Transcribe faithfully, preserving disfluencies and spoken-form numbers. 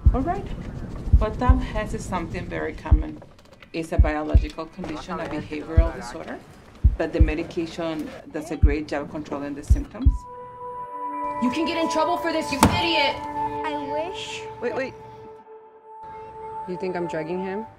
All right. What Tom has is something very common. It's a biological condition, a behavioral disorder, but the medication does a great job controlling the symptoms. You can get in trouble for this, you idiot! I wish. Wait, wait. You think I'm drugging him?